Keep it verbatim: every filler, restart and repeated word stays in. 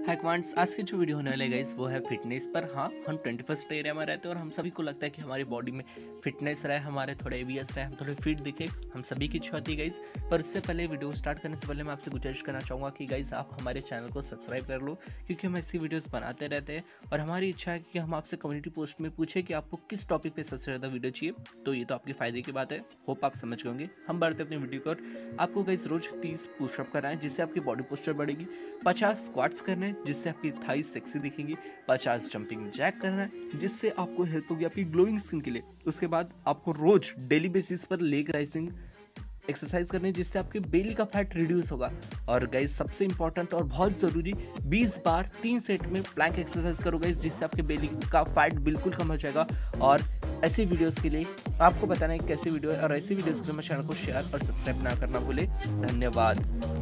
हैकवांट्स आज की जो वीडियो होने वाली है गाइस वो है फिटनेस पर। हाँ, हम ट्वेंटी फर्स्ट एरिया में रहते हैं और हम सभी को लगता है कि हमारी बॉडी में फिटनेस रहे, हमारे थोड़े एवीएस रहे, हम थोड़े फिट दिखे, हम सभी की इच्छा होती है गाइस। पर उससे पहले वीडियो स्टार्ट करने से पहले मैं आपसे गुजारिश करना चाहूँगा कि गाइस आप हमारे चैनल को सब्सक्राइब कर लो, क्योंकि हम ऐसी वीडियोज़ बनाते रहते हैं और हमारी इच्छा है कि हम आपसे कम्युनिटी पोस्ट में पूछे कि आपको किस टॉपिक पर सबसे ज़्यादा वीडियो चाहिए। तो ये तो आपके फायदे की बात है, होप आप समझ गए होंगे। हम बढ़ते अपनी वीडियो को और आपको गाइस रोज तीस पुशअप करना है जिससे आपकी बॉडी पोस्चर बढ़ेगी, पचास स्क्वाट्स करने हैं जिससे आपकी थाइस सेक्सी दिखेंगी, पचास जंपिंग जैक करना है जिससे आपको हेल्प होगी आपकी ग्लोइंग स्किन के लिए। उसके बाद आपको रोज डेली बेसिस पर लेग राइजिंग एक्सरसाइज करनी है जिससे आपके बेली का फैट रिड्यूस होगा। और गाइस सबसे इंपॉर्टेंट और बहुत ज़रूरी, बीस बार तीन सेट में प्लैंक एक्सरसाइज करो गाइस जिससे आपके बेली का फैट बिल्कुल कम हो जाएगा। और ऐसी वीडियोस के लिए आपको बताना है कैसे वीडियो है और ऐसी वीडियोस के लिए मैं चैनल को शेयर और सब्सक्राइब ना करना भूले। धन्यवाद।